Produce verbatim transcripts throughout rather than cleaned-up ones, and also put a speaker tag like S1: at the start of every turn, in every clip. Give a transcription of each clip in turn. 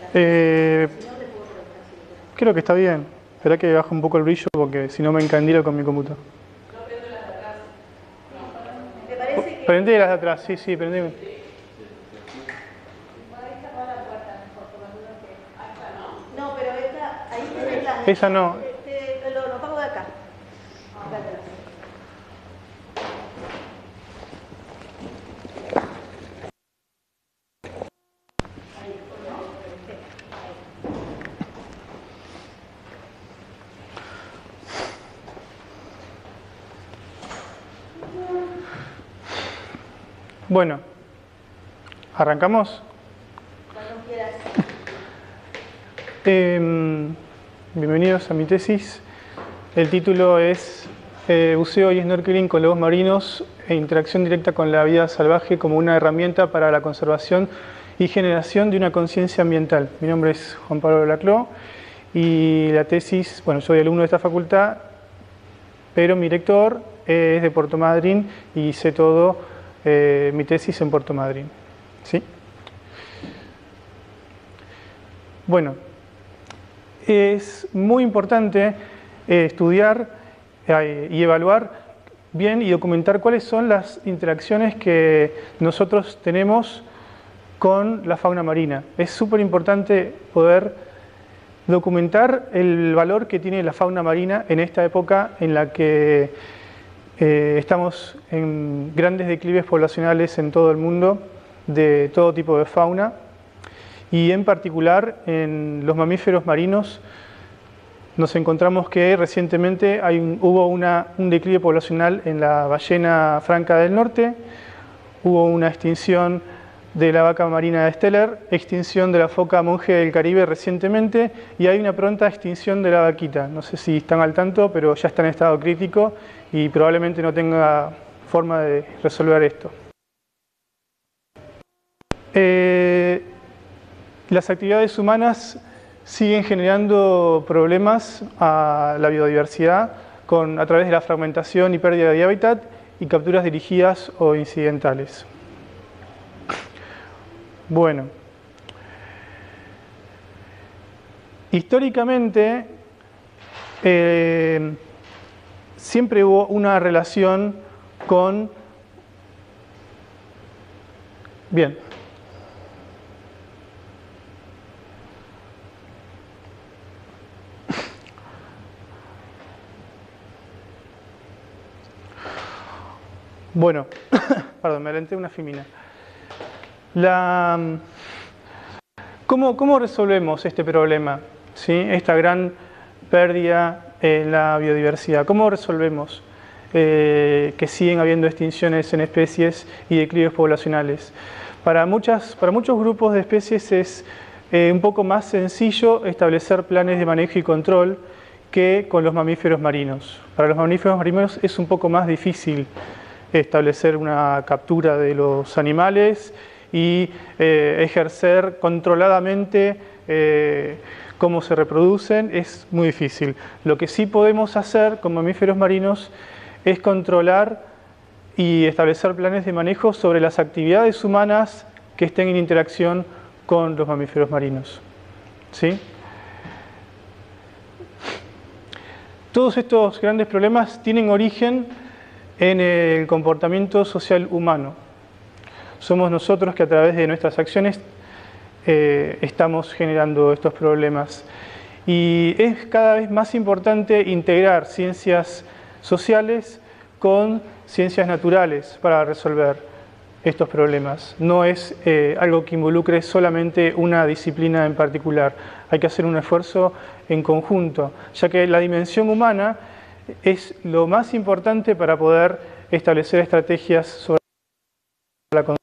S1: Eh, creo que está bien. Espera que baje un poco el brillo porque si no me encandilo con mi computador.
S2: ¿Te parece que...?
S1: Prendí las de atrás, sí, sí, prendí.
S2: No, pero esta, ahí tenés las...
S1: Esa no.
S2: Te, te, lo, lo pago de acá. Acá te las.
S1: Bueno, ¿arrancamos?
S2: Cuando quieras.
S1: Eh, bienvenidos a mi tesis. El título es eh, Buceo y Snorkeling con lobos marinos e interacción directa con la vida salvaje como una herramienta para la conservación y generación de una conciencia ambiental. Mi nombre es Juan Pablo Laclau y la tesis, bueno, soy alumno de esta facultad, pero mi director es de Puerto Madryn y hice todo eh, mi tesis en Puerto Madryn. ¿Sí? Bueno, es muy importante eh, estudiar eh, y evaluar bien y documentar cuáles son las interacciones que nosotros tenemos con la fauna marina. Es súper importante poder documentar el valor que tiene la fauna marina en esta época en la que eh, estamos en grandes declives poblacionales en todo el mundo de todo tipo de fauna y en particular en los mamíferos marinos. Nos encontramos que recientemente hay un, hubo una, un declive poblacional en la ballena franca del norte, hubo una extinción de la vaca marina de Steller, extinción de la foca monje del Caribe recientemente y hay una pronta extinción de la vaquita. No sé si están al tanto, pero ya está en estado crítico y probablemente no tenga forma de resolver esto. Eh, las actividades humanas siguen generando problemas a la biodiversidad con, a través de la fragmentación y pérdida de hábitat y capturas dirigidas o incidentales. Bueno, históricamente eh, siempre hubo una relación con... Bien. Bueno, perdón, me adelanté una femina. La, ¿cómo, ¿Cómo resolvemos este problema? ¿Sí? Esta gran pérdida en la biodiversidad. ¿Cómo resolvemos eh, que siguen habiendo extinciones en especies y declives poblacionales? Para, muchas, para muchos grupos de especies es eh, un poco más sencillo establecer planes de manejo y control que con los mamíferos marinos. Para los mamíferos marinos es un poco más difícil establecer una captura de los animales y eh, ejercer controladamente eh, cómo se reproducen, es muy difícil. Lo que sí podemos hacer con mamíferos marinos es controlar y establecer planes de manejo sobre las actividades humanas que estén en interacción con los mamíferos marinos. ¿Sí? Todos estos grandes problemas tienen origen en el comportamiento social humano. Somos nosotros que a través de nuestras acciones eh, estamos generando estos problemas. Y es cada vez más importante integrar ciencias sociales con ciencias naturales para resolver estos problemas. No es eh, algo que involucre solamente una disciplina en particular. Hay que hacer un esfuerzo en conjunto, ya que la dimensión humana es lo más importante para poder establecer estrategias sobre la conservación.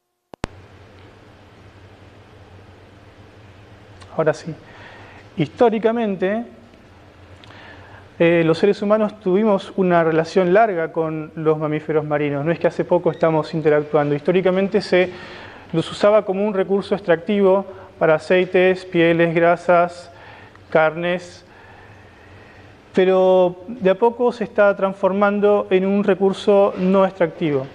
S1: Ahora sí, históricamente eh, los seres humanos tuvimos una relación larga con los mamíferos marinos. No es que hace poco estamos interactuando. Históricamente se los usaba como un recurso extractivo para aceites, pieles, grasas, carnes, pero de a poco se está transformando en un recurso no extractivo.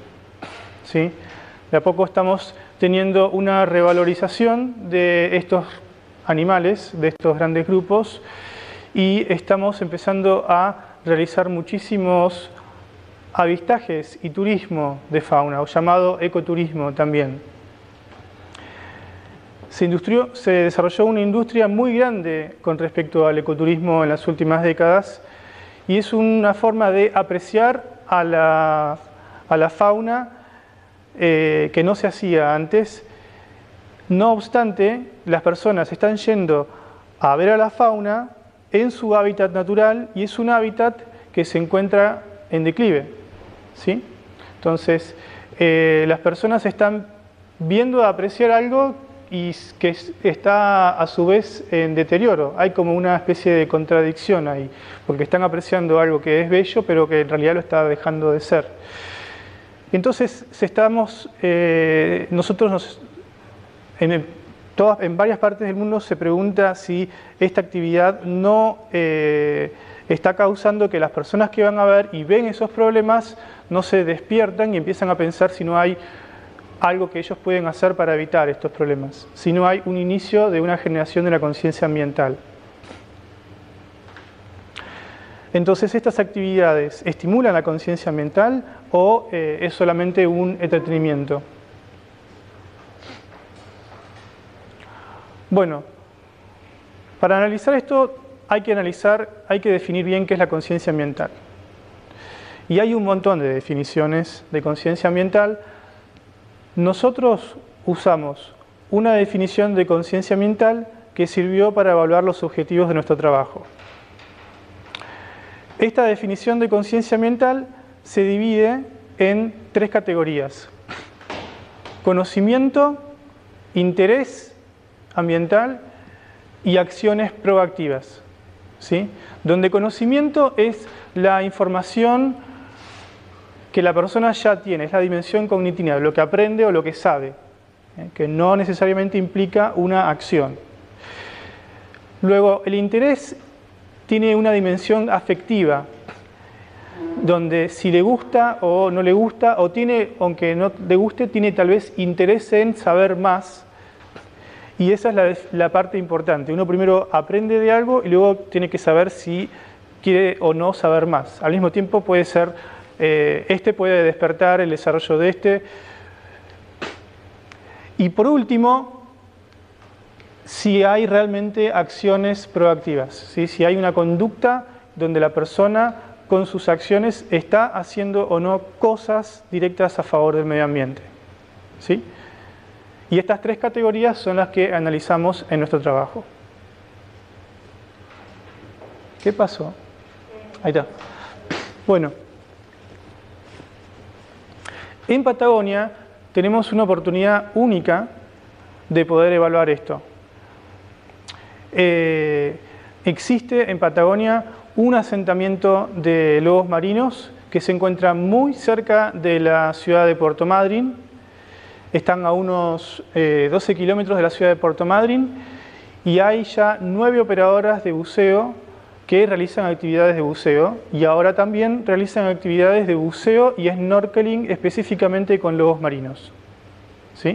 S1: ¿Sí? De a poco estamos teniendo una revalorización de estos animales de estos grandes grupos y estamos empezando a realizar muchísimos avistajes y turismo de fauna, o llamado ecoturismo también. Se, industrió, se desarrolló una industria muy grande con respecto al ecoturismo en las últimas décadas y es una forma de apreciar a la, a la fauna eh, que no se hacía antes. No obstante, las personas están yendo a ver a la fauna en su hábitat natural y es un hábitat que se encuentra en declive, ¿sí? Entonces, eh, las personas están viendo apreciar algo y que está a su vez en deterioro. Hay como una especie de contradicción ahí, porque están apreciando algo que es bello, pero que en realidad lo está dejando de ser. Entonces, estamos, eh, nosotros nos, en, todas, en varias partes del mundo se pregunta si esta actividad no eh, está causando que las personas que van a ver y ven esos problemas no se despiertan y empiezan a pensar si no hay algo que ellos pueden hacer para evitar estos problemas, si no hay un inicio de una generación de la conciencia ambiental. Entonces, ¿estas actividades estimulan la conciencia ambiental o eh, es solamente un entretenimiento? Bueno, para analizar esto hay que analizar, hay que definir bien qué es la conciencia ambiental. Y hay un montón de definiciones de conciencia ambiental. Nosotros usamos una definición de conciencia ambiental que sirvió para evaluar los objetivos de nuestro trabajo. Esta definición de conciencia ambiental se divide en tres categorías: conocimiento, interés ambiental y acciones proactivas, ¿sí? Donde conocimiento es la información que la persona ya tiene, es la dimensión cognitiva, lo que aprende o lo que sabe, ¿eh? Que no necesariamente implica una acción. Luego, el interés tiene una dimensión afectiva, donde si le gusta o no le gusta, o tiene, aunque no le guste, tiene tal vez interés en saber más. Y esa es la, la parte importante. Uno primero aprende de algo y luego tiene que saber si quiere o no saber más. Al mismo tiempo puede ser, eh, este puede despertar el desarrollo de este. Y por último, si hay realmente acciones proactivas, ¿sí? Si hay una conducta donde la persona con sus acciones está haciendo o no cosas directas a favor del medio ambiente, ¿sí? Y estas tres categorías son las que analizamos en nuestro trabajo. ¿Qué pasó? Ahí está. Bueno, en Patagonia tenemos una oportunidad única de poder evaluar esto. Eh, existe en Patagonia un asentamiento de lobos marinos que se encuentra muy cerca de la ciudad de Puerto Madryn. Están a unos eh, doce kilómetros de la ciudad de Puerto Madryn y hay ya nueve operadoras de buceo que realizan actividades de buceo y ahora también realizan actividades de buceo y snorkeling específicamente con lobos marinos, ¿sí?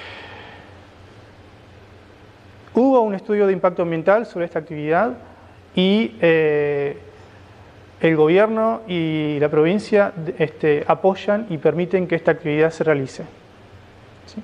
S1: Hubo un estudio de impacto ambiental sobre esta actividad y eh, el gobierno y la provincia este, apoyan y permiten que esta actividad se realice. ¿Sí?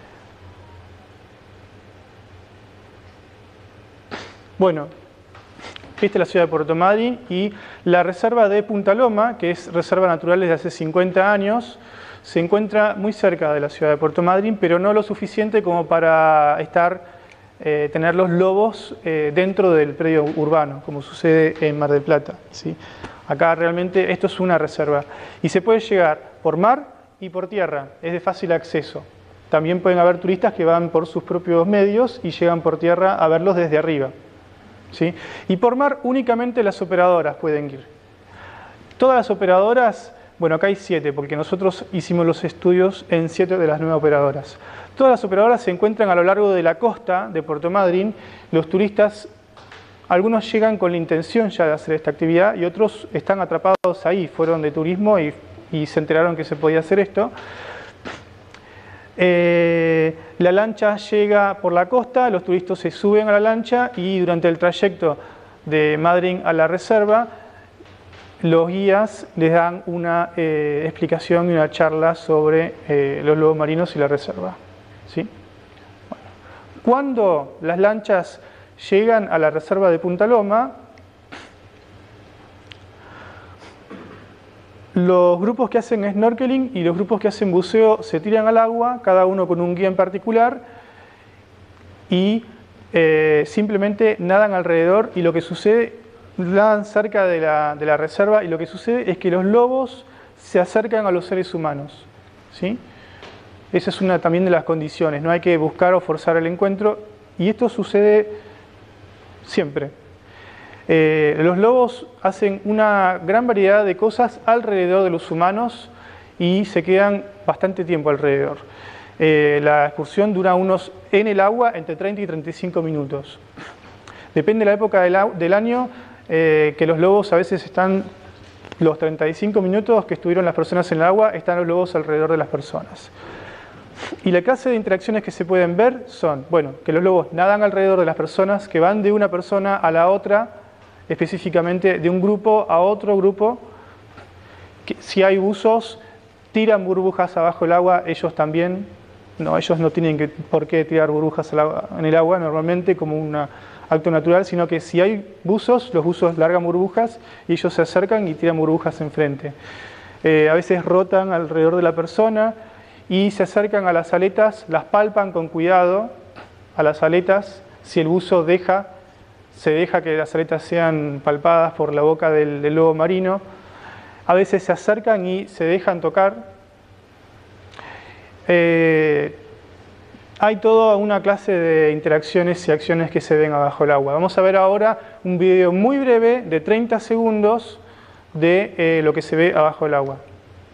S1: Bueno, esta es la ciudad de Puerto Madryn y la reserva de Punta Loma, que es reserva natural desde hace cincuenta años, se encuentra muy cerca de la ciudad de Puerto Madryn, pero no lo suficiente como para estar, eh, tener los lobos eh, dentro del predio urbano, como sucede en Mar del Plata, ¿sí? Acá realmente esto es una reserva y se puede llegar por mar y por tierra, es de fácil acceso. También pueden haber turistas que van por sus propios medios y llegan por tierra a verlos desde arriba, ¿sí? Y por mar únicamente las operadoras pueden ir. Todas las operadoras, bueno, acá hay siete, porque nosotros hicimos los estudios en siete de las nueve operadoras. Todas las operadoras se encuentran a lo largo de la costa de Puerto Madryn. Los turistas, algunos llegan con la intención ya de hacer esta actividad y otros están atrapados ahí, fueron de turismo y, y se enteraron que se podía hacer esto. Eh, la lancha llega por la costa, los turistas se suben a la lancha y durante el trayecto de Madryn a la reserva, los guías les dan una eh, explicación y una charla sobre eh, los lobos marinos y la reserva. ¿Sí? Bueno. Cuando las lanchas llegan a la reserva de Punta Loma, los grupos que hacen snorkeling y los grupos que hacen buceo se tiran al agua, cada uno con un guía en particular, y eh, simplemente nadan alrededor, y lo que sucede, nadan cerca de la, de la reserva, y lo que sucede es que los lobos se acercan a los seres humanos. ¿Sí? Esa es una también de las condiciones, no hay que buscar o forzar el encuentro, y esto sucede siempre. Eh, los lobos hacen una gran variedad de cosas alrededor de los humanos y se quedan bastante tiempo alrededor. Eh, la excursión dura unos, en el agua, entre treinta y treinta y cinco minutos. Depende de la época del, del año, eh, que los lobos a veces están, los treinta y cinco minutos que estuvieron las personas en el agua, están los lobos alrededor de las personas. Y la clase de interacciones que se pueden ver son, bueno, que los lobos nadan alrededor de las personas, que van de una persona a la otra, específicamente de un grupo a otro grupo, que si hay buzos, tiran burbujas abajo del agua, ellos también, no, ellos no tienen que, por qué tirar burbujas al agua, en el agua normalmente como un acto natural, sino que si hay buzos, los buzos largan burbujas y ellos se acercan y tiran burbujas enfrente. Eh, a veces rotan alrededor de la persona y se acercan a las aletas, las palpan con cuidado a las aletas, si el buzo deja, se deja que las aletas sean palpadas por la boca del, del lobo marino. A veces se acercan y se dejan tocar. Eh, hay toda una clase de interacciones y acciones que se ven abajo el agua. Vamos a ver ahora un video muy breve de treinta segundos de eh, lo que se ve abajo del agua.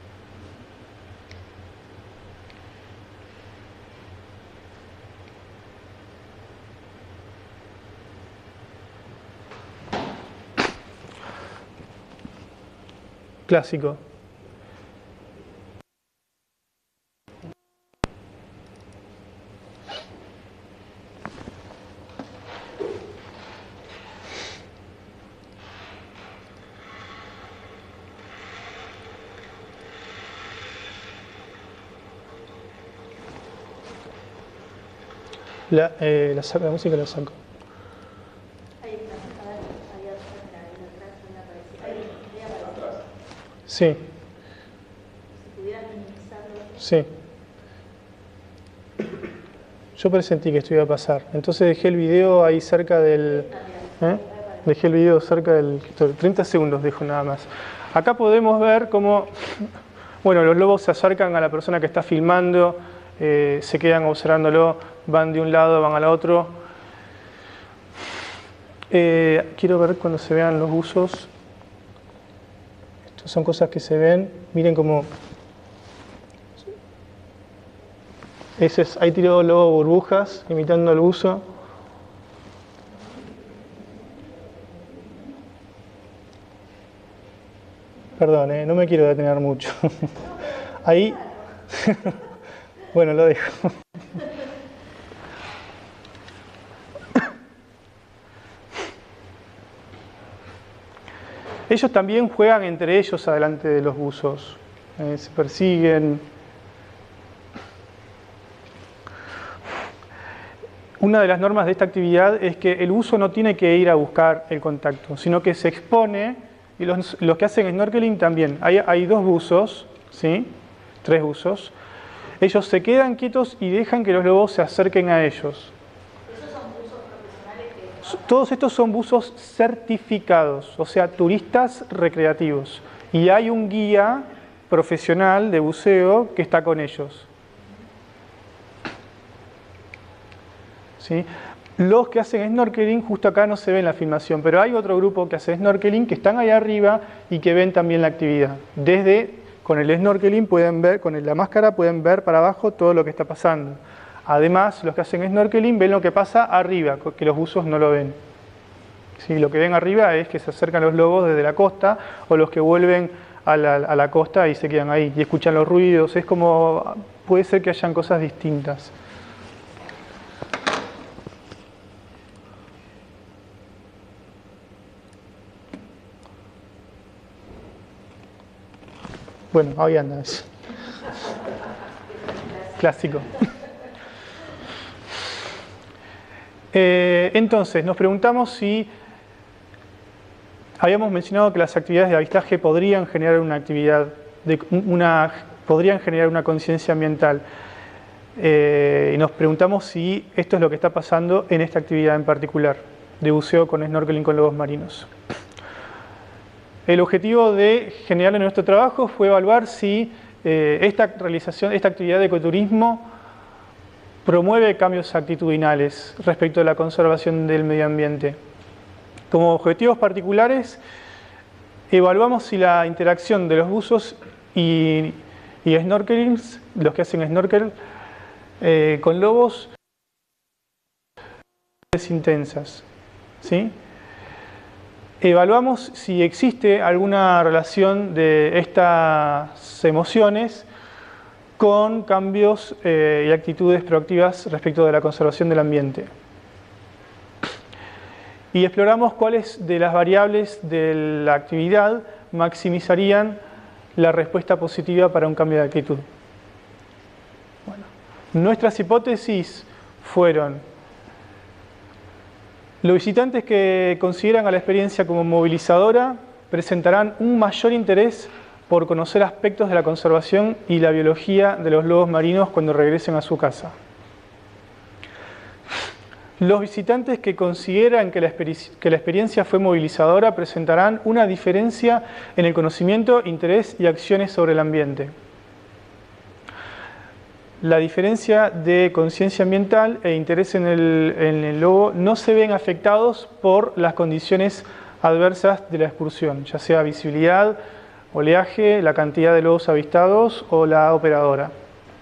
S1: Clásico. La, eh, la, saco, la música la saco.
S2: Ahí está, a ver, ahí atrás, ahí aparece.
S1: Sí.
S2: Si pudieras minimizarlo.
S1: Sí. Yo presentí que esto iba a pasar. Entonces dejé el video ahí cerca del... ¿eh? Dejé el video cerca del... treinta segundos dejo nada más. Acá podemos ver cómo... Bueno, los lobos se acercan a la persona que está filmando, eh, se quedan observándolo, van de un lado, van al otro. Eh, quiero ver cuando se vean los buzos. Estas son cosas que se ven. Miren cómo... Ese es, ahí tiró luego burbujas, imitando al buzo. Perdón, eh, no me quiero detener mucho. Ahí... Bueno, lo dejo. Ellos también juegan entre ellos adelante de los buzos. Eh, se persiguen. Una de las normas de esta actividad es que el buzo no tiene que ir a buscar el contacto, sino que se expone, y los, los que hacen snorkeling también. Hay, hay dos buzos, ¿sí? Tres buzos. Ellos se quedan quietos y dejan que los lobos se acerquen a ellos.
S2: ¿Esos son buzos profesionales que...?
S1: Todos estos son buzos certificados, o sea, turistas recreativos. Y hay un guía profesional de buceo que está con ellos. ¿Sí? Los que hacen snorkeling, justo acá no se ve en la filmación, pero hay otro grupo que hace snorkeling que están ahí arriba y que ven también la actividad. Desde, con el snorkeling pueden ver, con la máscara pueden ver para abajo todo lo que está pasando. Además, los que hacen snorkeling ven lo que pasa arriba, que los buzos no lo ven. ¿Sí? Lo que ven arriba es que se acercan los lobos desde la costa o los que vuelven a la, a la costa y se quedan ahí y escuchan los ruidos. Es como puede ser que hayan cosas distintas. Bueno, ahí andas. Clásico. Eh, entonces, nos preguntamos si habíamos mencionado que las actividades de avistaje podrían generar una actividad, de, una, podrían generar una conciencia ambiental. Eh, y nos preguntamos si esto es lo que está pasando en esta actividad en particular, de buceo con snorkeling con lobos marinos. El objetivo de general en nuestro trabajo fue evaluar si eh, esta realización, esta actividad de ecoturismo promueve cambios actitudinales respecto a la conservación del medio ambiente. Como objetivos particulares, evaluamos si la interacción de los buzos y, y snorkelings, los que hacen snorkel, eh, con lobos, es intensas, ¿sí? Evaluamos si existe alguna relación de estas emociones con cambios eh, y actitudes proactivas respecto de la conservación del ambiente. Y exploramos cuáles de las variables de la actividad maximizarían la respuesta positiva para un cambio de actitud. Bueno, nuestras hipótesis fueron: los visitantes que consideran a la experiencia como movilizadora presentarán un mayor interés por conocer aspectos de la conservación y la biología de los lobos marinos cuando regresen a su casa. Los visitantes que consideran que la, que la experiencia fue movilizadora presentarán una diferencia en el conocimiento, interés y acciones sobre el ambiente. La diferencia de conciencia ambiental e interés en el, en el lobo no se ven afectados por las condiciones adversas de la excursión, ya sea visibilidad, oleaje, la cantidad de lobos avistados o la operadora.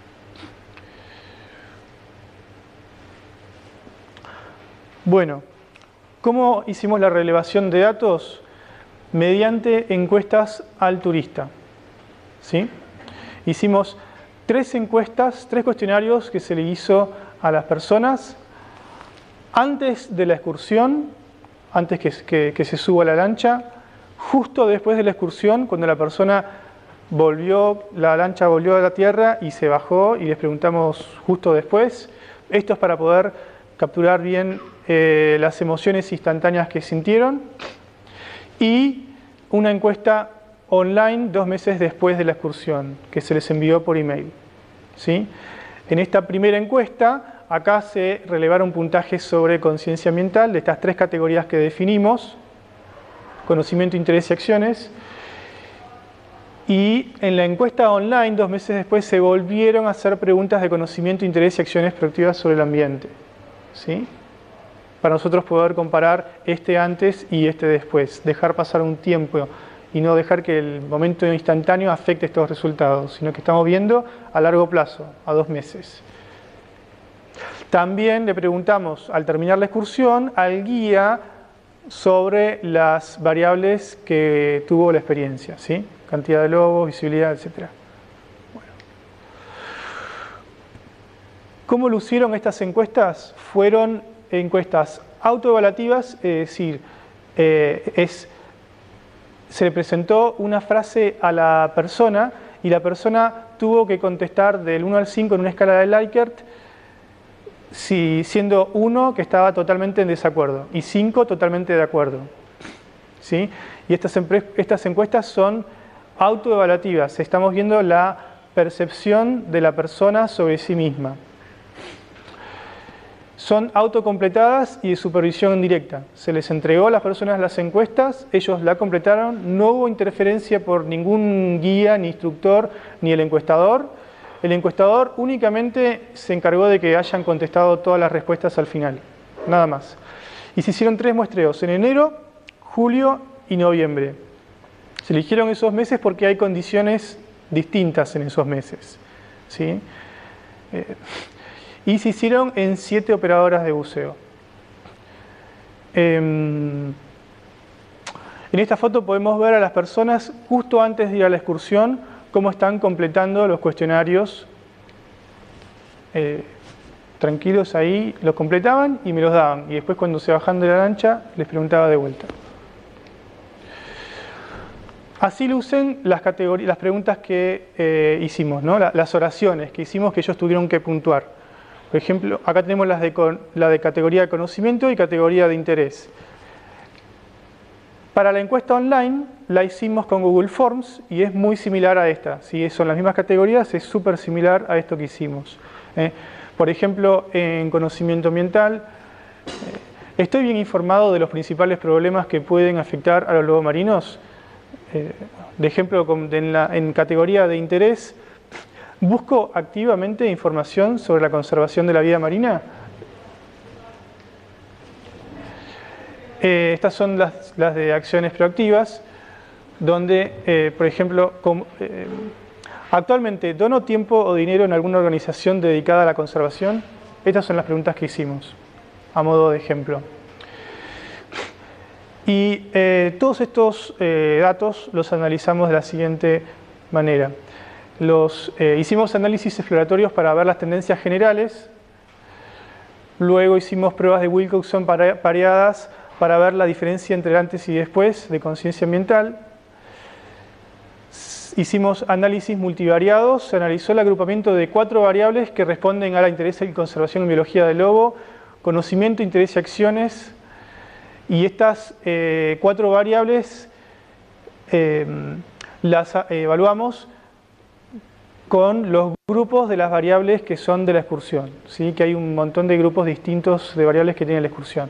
S1: Bueno, ¿cómo hicimos la relevación de datos? Mediante encuestas al turista, ¿sí? Hicimos tres encuestas, tres cuestionarios que se le hizo a las personas antes de la excursión, antes que, que, que se suba a la lancha, justo después de la excursión, cuando la persona volvió, la lancha volvió a la tierra y se bajó, y les preguntamos justo después. Esto es para poder capturar bien eh, las emociones instantáneas que sintieron. Y una encuesta online dos meses después de la excursión, que se les envió por email, ¿sí? En esta primera encuesta, acá se relevaron puntajes sobre conciencia ambiental de estas tres categorías que definimos: conocimiento, interés y acciones. Y en la encuesta online, dos meses después, se volvieron a hacer preguntas de conocimiento, interés y acciones proactivas sobre el ambiente, ¿sí? Para nosotros poder comparar este antes y este después, dejar pasar un tiempo y no dejar que el momento instantáneo afecte estos resultados, sino que estamos viendo a largo plazo, a dos meses. También le preguntamos, al terminar la excursión, al guía sobre las variables que tuvo la experiencia, ¿sí? Cantidad de lobos, visibilidad, etcétera. Bueno. ¿Cómo lucieron estas encuestas? Fueron encuestas autoevaluativas, es decir, eh, es... se le presentó una frase a la persona y la persona tuvo que contestar del uno al cinco en una escala de Likert, si, siendo uno que estaba totalmente en desacuerdo y cinco totalmente de acuerdo, ¿sí? Y estas, estas encuestas son autoevaluativas, estamos viendo la percepción de la persona sobre sí misma. Son autocompletadas y de supervisión directa. Se les entregó a las personas las encuestas, ellos la completaron, no hubo interferencia por ningún guía, ni instructor, ni el encuestador. El encuestador únicamente se encargó de que hayan contestado todas las respuestas al final, nada más. Y se hicieron tres muestreos, en enero, julio y noviembre. Se eligieron esos meses porque hay condiciones distintas en esos meses, ¿sí? Eh, Y se hicieron en siete operadoras de buceo. Eh, en esta foto podemos ver a las personas justo antes de ir a la excursión cómo están completando los cuestionarios eh, tranquilos ahí, los completaban y me los daban. Y después cuando se bajaban de la lancha, les preguntaba de vuelta. Así lucen las, las preguntas que eh, hicimos, ¿no? La, las oraciones que hicimos que ellos tuvieron que puntuar. Por ejemplo, acá tenemos las de, la de categoría de conocimiento y categoría de interés. Para la encuesta online la hicimos con Google Forms y es muy similar a esta. Si son las mismas categorías, es súper similar a esto que hicimos. ¿eh? Por ejemplo, en conocimiento ambiental, eh, ¿estoy bien informado de los principales problemas que pueden afectar a los lobos marinos? Eh, de ejemplo, en, la, en categoría de interés, ¿busco activamente información sobre la conservación de la vida marina? Eh, estas son las, las de acciones proactivas, donde, eh, por ejemplo, com, eh, actualmente, ¿dono tiempo o dinero en alguna organización dedicada a la conservación? Estas son las preguntas que hicimos, a modo de ejemplo. Y eh, todos estos eh, datos los analizamos de la siguiente manera. Los, eh, hicimos análisis exploratorios para ver las tendencias generales, luego hicimos pruebas de Wilcoxon pareadas para ver la diferencia entre el antes y después de conciencia ambiental. Hicimos análisis multivariados, se analizó el agrupamiento de cuatro variables que responden a la interés y conservación en biología del lobo, conocimiento, interés y acciones, y estas eh, cuatro variables eh, las eh, evaluamos con los grupos de las variables que son de la excursión, ¿sí? Que hay un montón de grupos distintos de variables que tiene la excursión.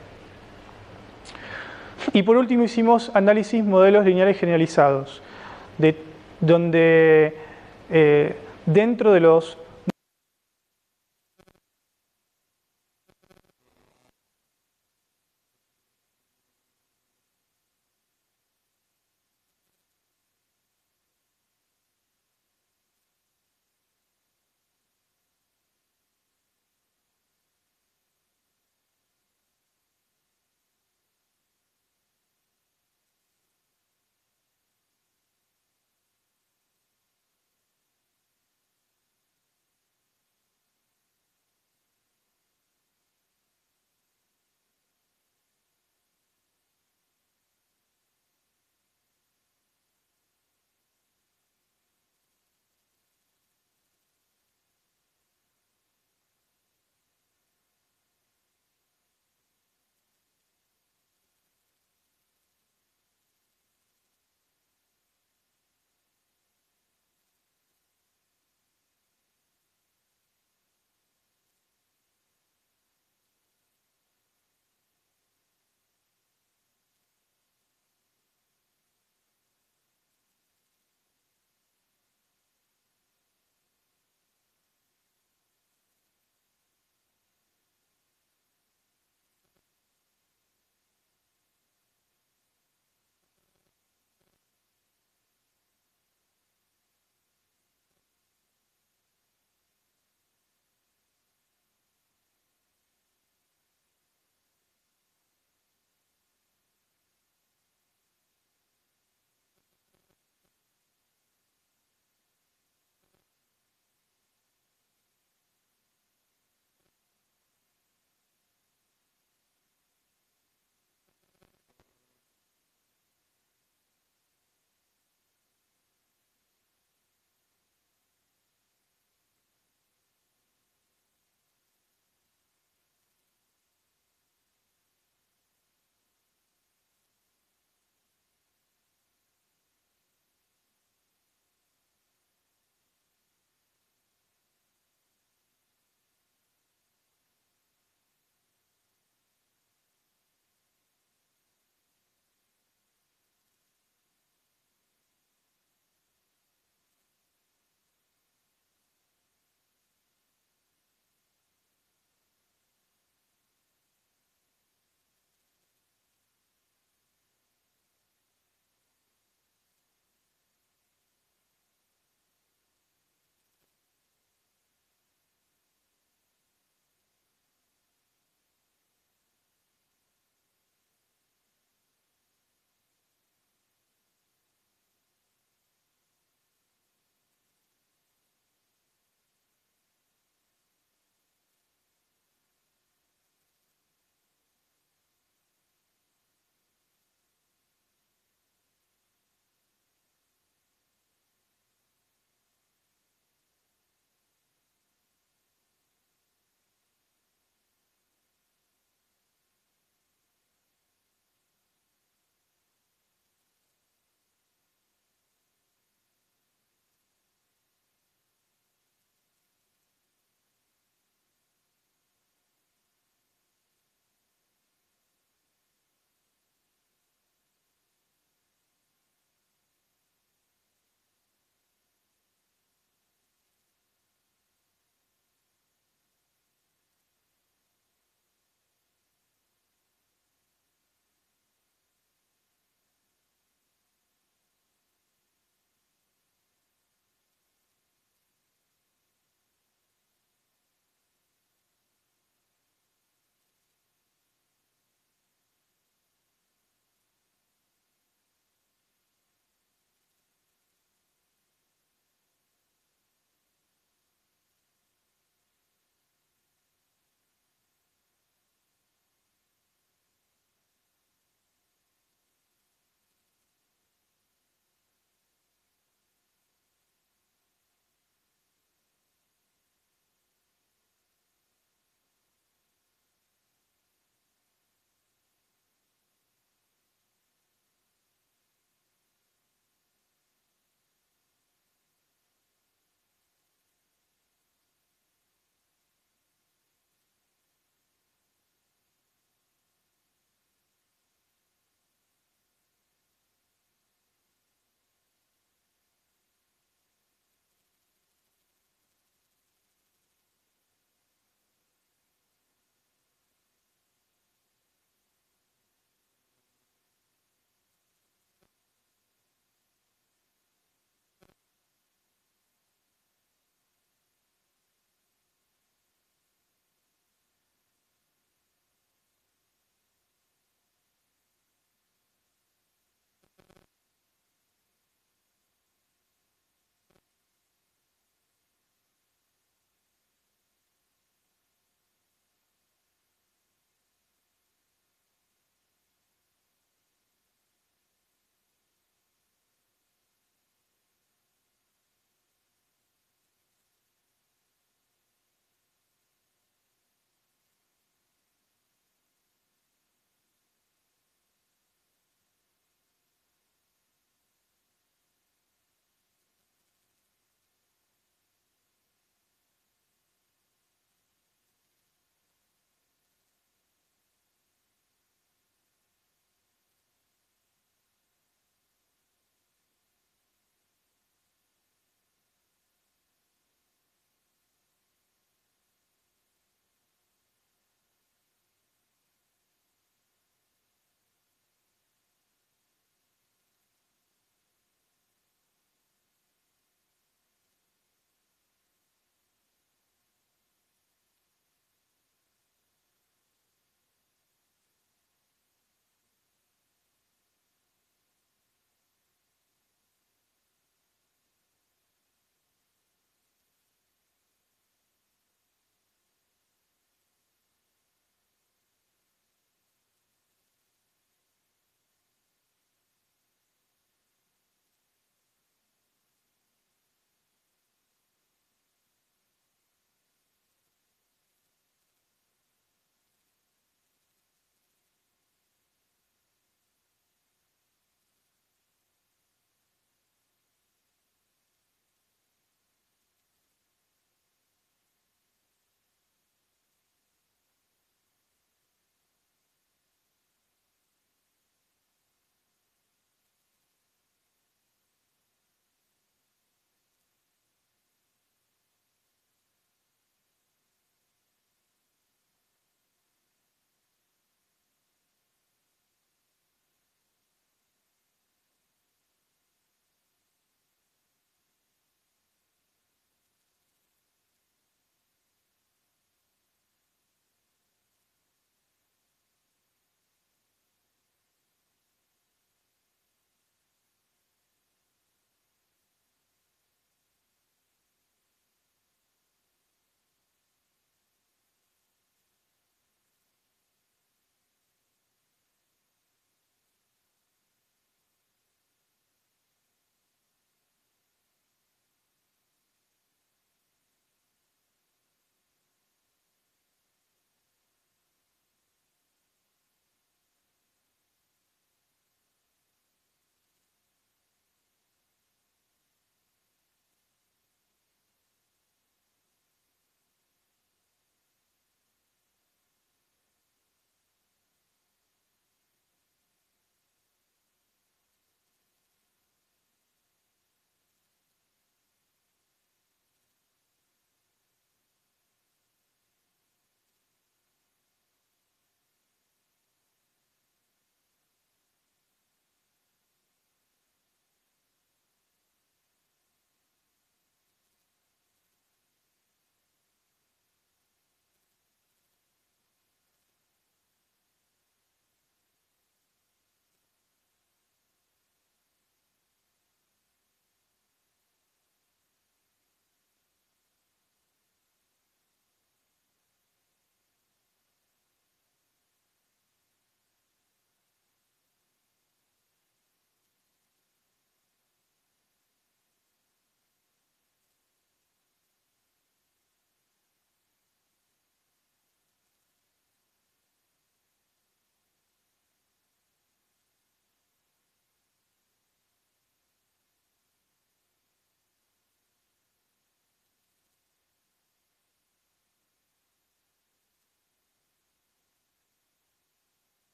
S1: Y por último hicimos análisis modelos lineales generalizados, de, donde eh, dentro de los